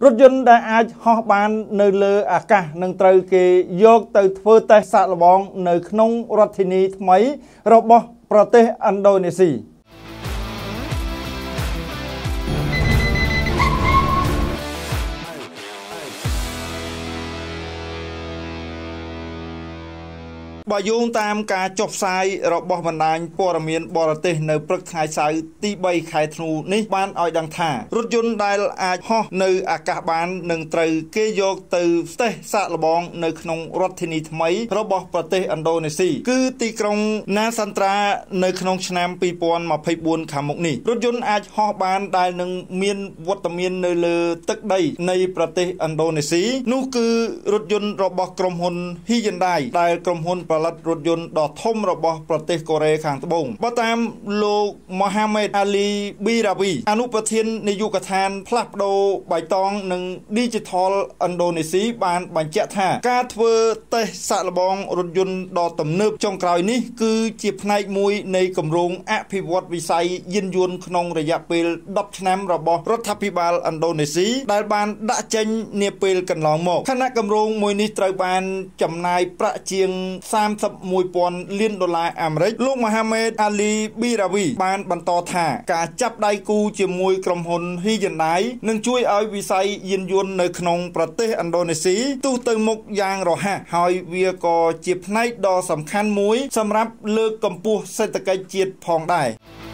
រថយន្តដែលអាចហោះបាននៅលើអាកាសនឹងត្រូវគេយកទៅធ្វើតេស្តសាកល្បងនៅក្នុងរដ្ឋធានីថ្មីរបស់ប្រទេសឥណ្ឌូនេស៊ីបើយោងតាមការចុះផ្សាយរបស់បណ្ដាញព័ត៌មានបរទេសនៅព្រឹកថ្ងៃសៅរ៍ទី3ខែធ្នូនេះបានឲ្យដឹងថារថយន្តដែលអាចហោះនៅអាកាសបាននឹងត្រូវគេយកទៅតេស្តសាកល្បងនៅក្នុងរដ្ឋធានីថ្មីរបស់ប្រទេសឥណ្ឌូនេស៊ីគឺទីក្រុងណាសាន់ត្រានៅក្នុងឆ្នាំ2024ខាងមុខនេះរថយន្តអាចហោះបានដែលនឹងមានវត្តមាននៅលើទឹកដីនៃប្រទេសឥណ្ឌូនេស៊ីនោះគឺរថយន្តរបស់ក្រុមហ៊ុន Hyundai ដែលក្រុមហ៊ុនផលិតរថយន្តដ៏ធំរបស់ប្រទេសកូរ៉េខាងត្បូងបើតាមលោកម៉ូហាម៉េតអាលីប៊ីរាវីអនុប្រធាននាយកដ្ឋានផ្លាស់ប្ដូរបៃតងនិង Digital ឥណ្ឌូនេស៊ីបានបញ្ជាក់ថាការធ្វើតេស្តសាកល្បងរថយន្តដ៏ទំនើបចុងក្រោយនេះគឺជាផ្នែកមួយនៃគម្រោងអភិវឌ្ឍវិស័យយានយន្តក្នុងរយៈពេល10ឆ្នាំរបស់រដ្ឋាភិបាលឥណ្ឌូនេស៊ីដែលបានដាក់ចេញនាពេលកន្លងមកខណៈគម្រោងមួយនេះត្រូវបានចំណាយប្រាក់ជាង$31,000 លានអាមេរិកលោកម៉ូហាម៉េតអាលីប៊ីរាវីបានបន្តថាការចាប់ដៃគូជាមួយក្រុមហ៊ុន Hyundai នឹងជួយឲ្យវិស័យយានយន្តនៅក្នុងប្រទេសឥណ្ឌូនេស៊ីទូទៅមុខយ៉ាងរហ័សហើយវាក៏ជាផ្នែកដ៏សំខាន់មួយសម្រាប់លើកកម្ពស់សេដ្ឋកិច្ចជាតិផងដែរ